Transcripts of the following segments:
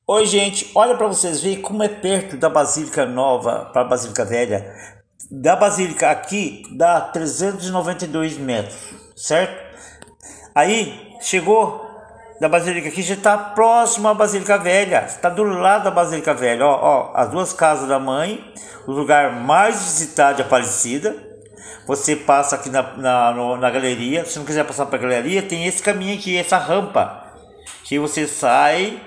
Oi, gente, olha para vocês verem como é perto da Basílica Nova para a Basílica Velha. Da Basílica aqui dá 392 metros, certo? Aí chegou da Basílica aqui, já está próximo à Basílica Velha, está do lado da Basílica Velha. Ó, as duas casas da mãe, o lugar mais visitado de Aparecida. Você passa aqui na galeria. Se não quiser passar para a galeria, tem esse caminho aqui, essa rampa, que você sai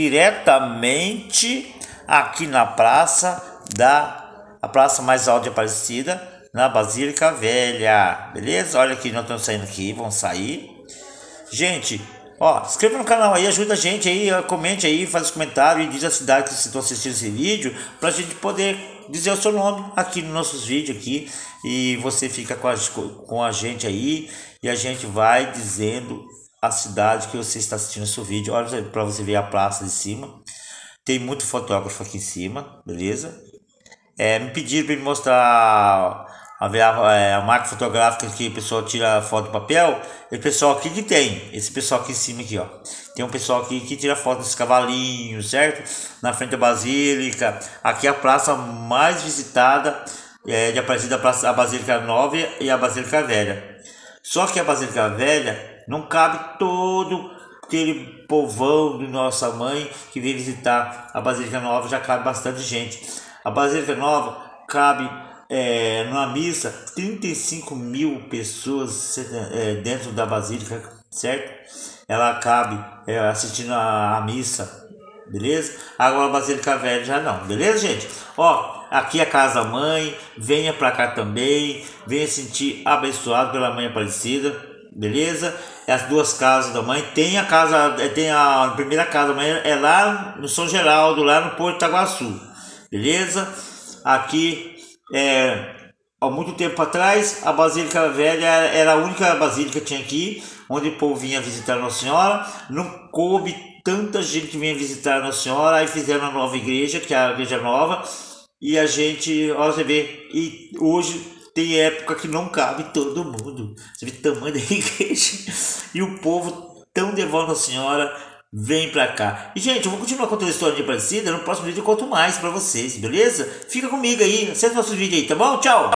diretamente aqui na praça a praça mais alta de Aparecida, na Basílica Velha, beleza? Olha aqui, nós estamos saindo aqui, vamos sair. Gente, ó, se inscreva no canal aí, ajuda a gente aí, comente aí, faz os comentários e diz a cidade que vocês estão assistindo esse vídeo, pra gente poder dizer o seu nome aqui nos nossos vídeos aqui, e você fica com a gente aí, e a gente vai dizendo a cidade que você está assistindo esse vídeo. Olha para você ver a praça de cima, tem muito fotógrafo aqui em cima, beleza? Me pediram para me mostrar a marca fotográfica que o pessoal tira foto do papel. Esse pessoal aqui que tem, esse pessoal aqui em cima aqui, ó, tem um pessoal aqui que tira foto dos cavalinhos, certo? Na frente da Basílica. Aqui é a praça mais visitada de Aparecida, a Basílica Nova e a Basílica Velha. Só que a Basílica Velha não cabe todo aquele povão de Nossa Mãe que vem visitar a Basílica Nova, já cabe bastante gente. A Basílica Nova cabe numa missa 35 mil pessoas dentro da Basílica, certo? Ela cabe assistindo a missa, beleza? Agora a Basílica Velha já não, beleza, gente? Ó, aqui é a casa mãe, venha pra cá também, venha sentir abençoado pela Mãe Aparecida, beleza? As duas casas da mãe, tem a primeira casa da mãe, é lá no São Geraldo, lá no Porto Itaguaçu, beleza? Aqui há muito tempo atrás a Basílica Velha era a única basílica que tinha aqui, onde o povo vinha visitar Nossa Senhora. Não coube tanta gente que vinha visitar Nossa Senhora, aí fizeram a nova igreja, que é a igreja nova, e a gente, olha, você vê, e hoje tem época que não cabe todo mundo. Você vê o tamanho da igreja e o povo tão devoto a Nossa Senhora vem pra cá. E, gente, eu vou continuar contando a história de Aparecida. No próximo vídeo eu conto mais pra vocês, beleza? Fica comigo aí, acessa nossos vídeos aí, tá bom? Tchau!